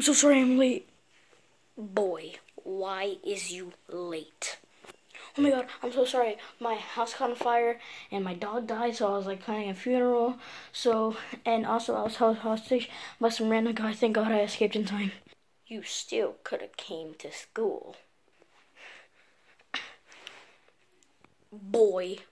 I'm so sorry I'm late. Boy, why is you late? Oh my god, I'm so sorry. My house caught on fire and my dog died, so I was like planning a funeral. So, and also I was held hostage by some random guy. Thank God I escaped in time. You still could have came to school. Boy,